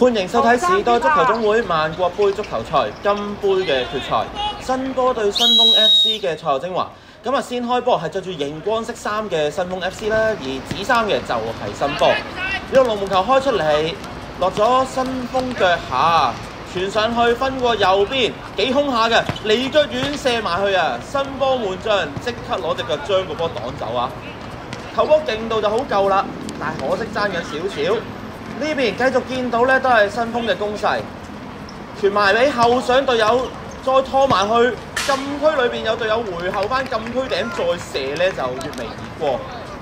歡迎收睇時代足球總會萬國杯足球賽金杯嘅決賽，新波對新豐 FC 嘅賽後精華。咁啊，先開波係着住熒光色衫嘅新豐 FC 啦，而紫衫嘅就係新波。呢個龍門球開出嚟，落咗新豐腳下，傳上去分過右邊，幾空下嘅，離腳遠射埋去啊！新波門將即刻攞隻腳將個波擋走啊！球波勁度就好夠啦，但係可惜爭緊少少。呢邊繼續見到咧，都係新豐嘅攻勢，傳埋俾後上隊友，再拖埋去禁區裏邊，有隊友回後翻禁區頂再射咧，就越微而過。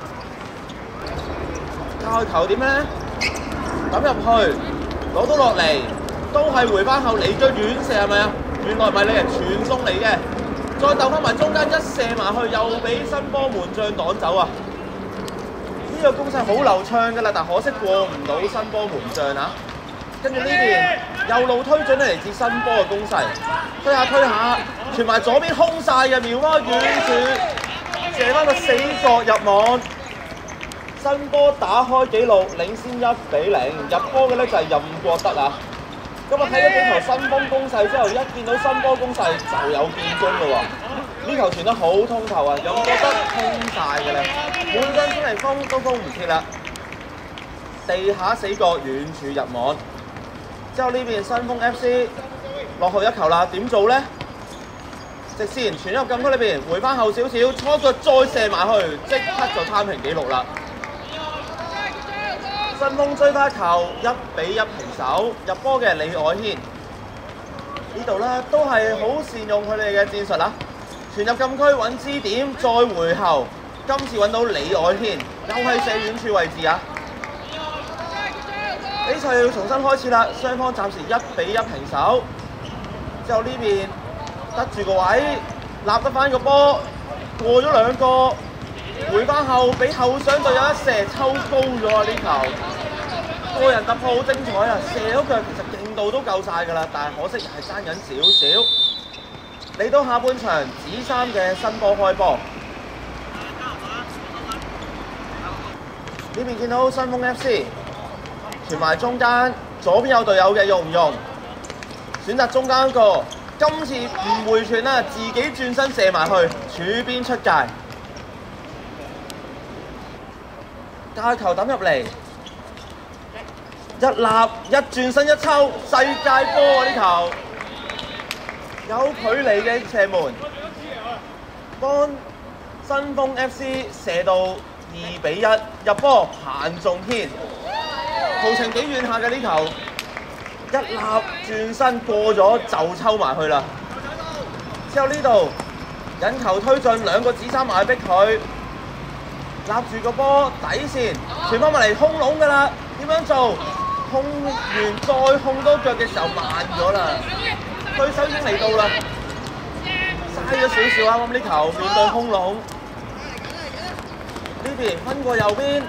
交球點咧？抌入去，攞到落嚟，都係回翻後離腳遠射係咪啊？原來唔係你係傳送嚟嘅，再鬥翻埋中間一射埋去，又俾新波門將擋走啊！呢個攻勢好流暢㗎啦，但可惜過唔到新波門將啊！跟住呢邊右路推進咧，嚟自新波嘅攻勢，推下，傳埋左邊空晒嘅，瞄翻遠處，射翻個死角入網。新波打開紀錄，領先1-0。入波嘅咧就係任國德啊！今日睇咗幾球新豐攻勢之後，一見到新波攻勢就有建功㗎喎。呢球傳得好通透啊！任國德通晒嘅咧，滿身出嚟封都封唔切啦。地下死角遠處入網。之後呢邊新豐 FC 落後一球啦，點做咧？直線傳入禁區裏邊，回翻後少少，初腳再射埋去，即刻就攤平紀錄啦。新豐追翻球1-1平手，入波嘅李凱軒呢度咧都係好善用佢哋嘅戰術啦。傳入禁區揾支點，再回後，今次揾到李凱軒，又係射遠處位置啊！比賽要重新開始啦，雙方暫時1-1平手。之後呢邊得住個位，立得翻個波，過咗兩個，回翻後俾後上隊友一射抽高咗啊！呢球個人突破好精彩啊！射咗腳其實勁度都夠晒㗎啦，但係可惜係爭緊少少。嚟到下半場，紫衫嘅新波開波。呢邊見到新豐 FC 傳埋中間，左邊有隊友嘅用唔用？選擇中間個，今次唔回傳啦，自己轉身射埋去，柱邊出界。架球抌入嚟，一立一轉身一抽，世界波啊！呢球有距離嘅射門，幫新豐 FC 射到2-1入波，彭仲軒途程幾遠下嘅呢球，一立轉身過咗就抽埋去啦。之後呢度引球推進，兩個紫衫埋逼佢，立住個波底線，傳翻埋嚟空籠㗎啦。點樣做？控完再控多腳嘅時候慢咗啦，對手已經嚟到啦，嘥咗少少啱啱呢球面對空籠。呢邊分過右邊，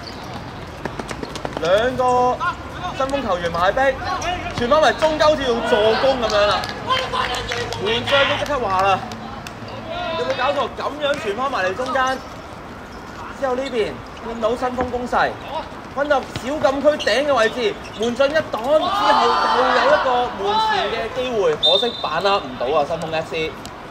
兩個新豐球員埋逼，傳翻埋中間好似用助攻咁樣啦。門將都即刻話啦，有冇搞錯？咁樣傳翻埋嚟中間，之後呢邊見到新豐攻勢。分入小禁區頂嘅位置，門將一擋之後，又有一個門前嘅機會，可惜把握唔到啊！新豐 FC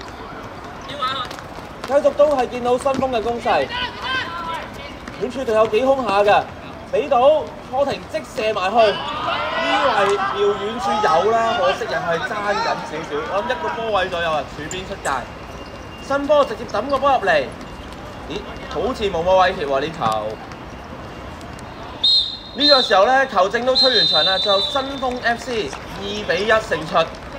繼續都係見到新豐嘅攻勢，遠處隊有幾空下嘅，俾到初停即射埋去，以為要遠處有啦，可惜又係爭緊少少，我諗一個波位左右啊，柱邊出界，新波直接抌個波入嚟，咦，好似冇乜威脅喎呢球。呢個時候咧，球證都吹完場啦，最後新豐 FC2-1勝出。